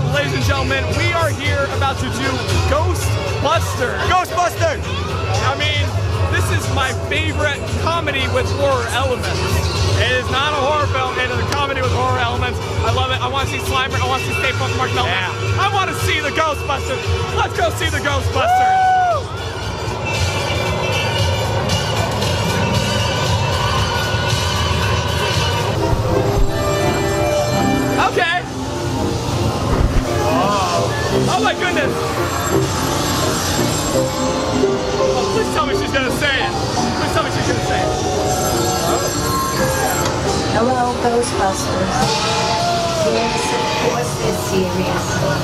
ladies and gentlemen, we are here about to do Ghostbusters. Ghostbusters! I mean, this is my favorite comedy with horror elements. It is not a horror film, it is a comedy with horror elements. I love it. I want to see Slimer, I want to see Stay Puft Marshmallow. Yeah. I want to see the Ghostbusters. Let's go see the Ghostbusters. Okay. Oh my goodness. Oh, please tell me she's gonna say it. Please tell me she's gonna say it. Hello, Ghostbusters. Yes, of course they're serious.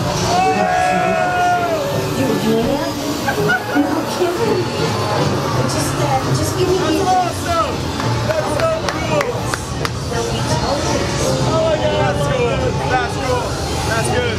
You can? No kidding. Just give me the... That's awesome. That's so cool. They'll be told. Oh my God, that's cool. That's cool. That's good.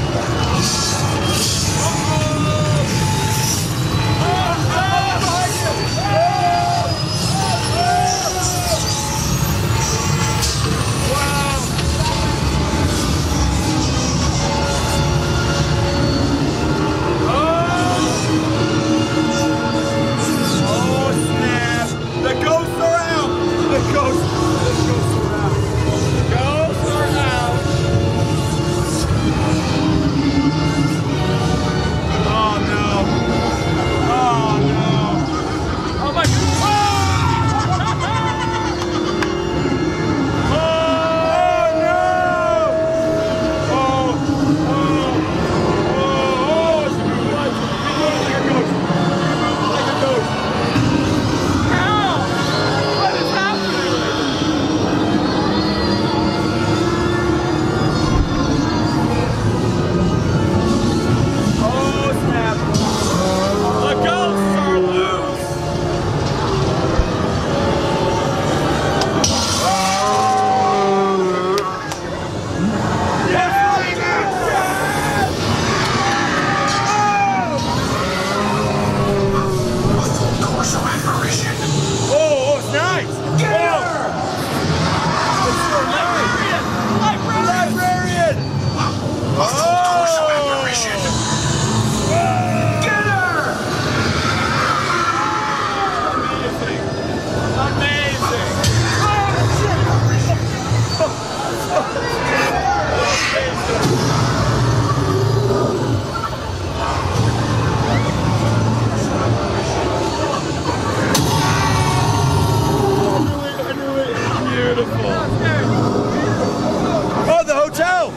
Oh, the hotel!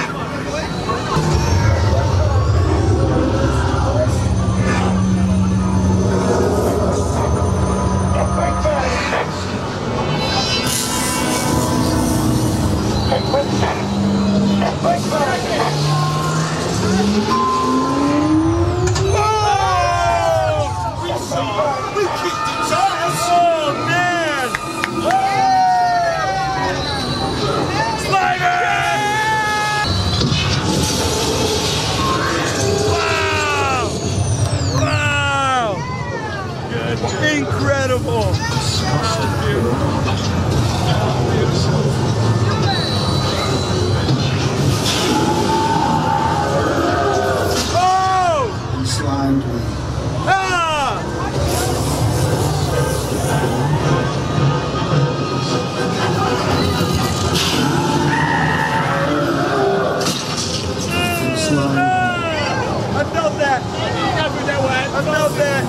Incredible! Oh! Slime. Ah! Slime. I felt that! I felt that!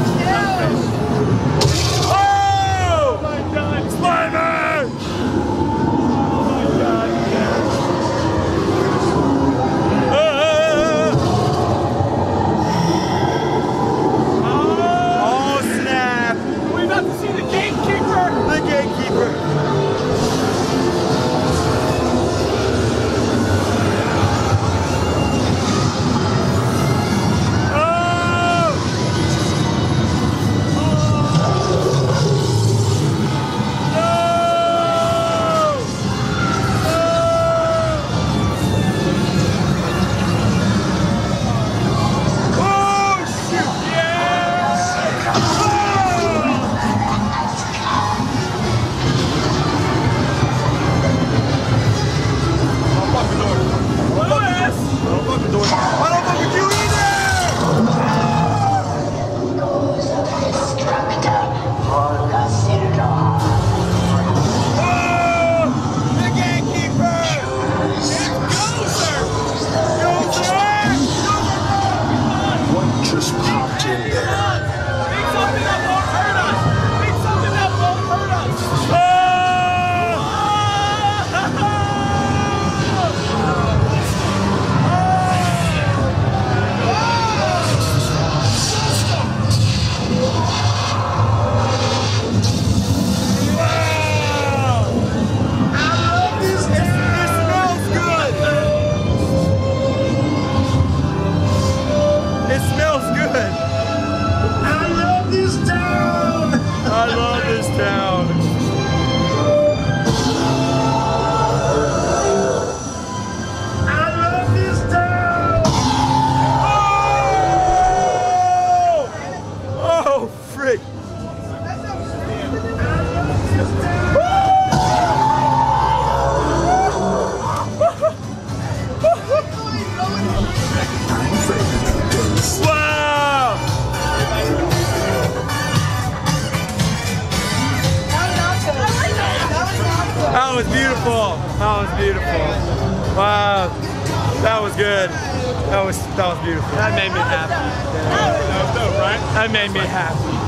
Oh! My God. Slimer! Oh my God. Oh, snap! Are we about to see the gatekeeper? The gatekeeper. Oh! don't fuck with Dory. I don't fuck with you either! The gatekeeper! It's Ghoster! What just popped in there? Make something that won't hurt us! Make something that won't hurt us! That was beautiful. That was beautiful. Wow. That was good. That was beautiful. That made me happy. That was dope, right? That made me happy.